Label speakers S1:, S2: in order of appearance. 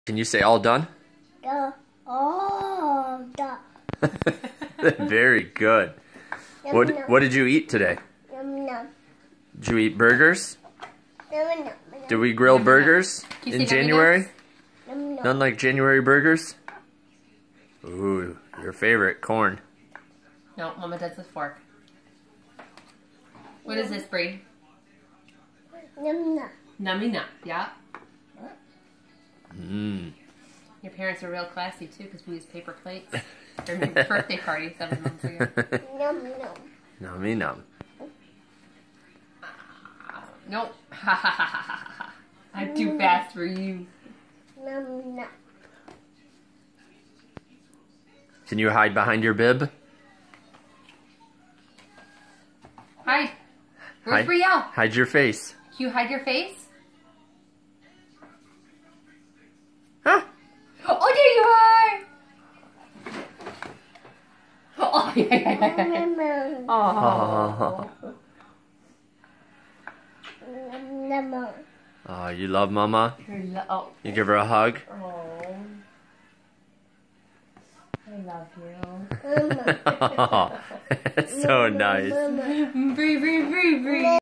S1: Can you say all done?
S2: All done.
S1: Very good. What did you eat today? Did you eat burgers? Did we grill burgers in January? None like January burgers? Ooh, your favorite, corn.
S3: No, Mama does with fork. What is this, Bree? Nummy nut, yeah.
S1: Mmm.
S3: Your parents are real classy too, because we use paper plates. Their birthday party 7 months ago.
S1: Nummy num.
S3: Nope. I'm too fast for you.
S1: Can you hide behind your bib?
S3: Hide. Where's Brielle?
S1: Hide your face.
S3: Can you hide your face?
S1: Huh?
S3: Oh, there you are! Oh, yeah. Oh.
S1: Oh, you love Mama?
S3: Oh.
S1: You give her a hug?
S3: Oh. I love you.
S1: That's so nice.
S3: Bree, Bree, Bree, Bree.